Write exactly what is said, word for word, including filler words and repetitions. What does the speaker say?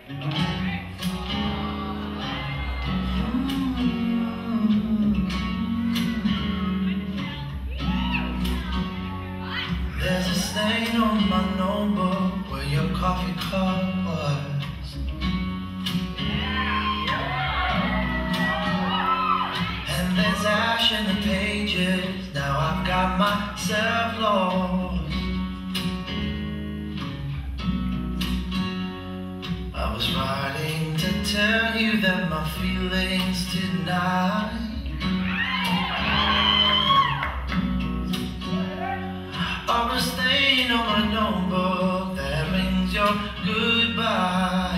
There's a stain on my notebook where your coffee cup was, and there's ash in the pages. Now I've got myself lost. I was writing to tell you that my feelings tonight are a stain on my notebook that rings your goodbye.